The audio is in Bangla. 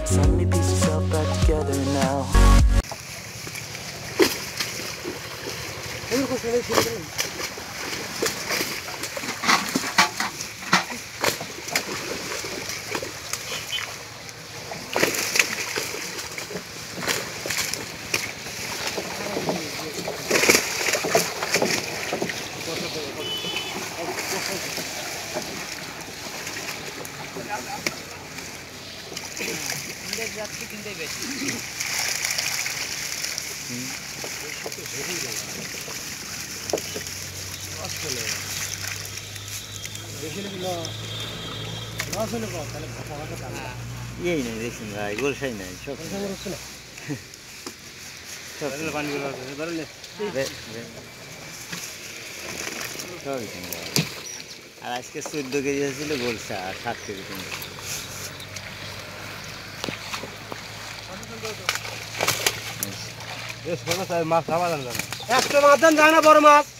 Suddenly piece yourself back together now. यही नहीं देखिन भाई गोलशाही नहीं सब पानी আর আজকে 14 কেজি ছিল গোলশা আর 7 কেজি কিনবে মাছ খাওয়া যায় না বড় মাছ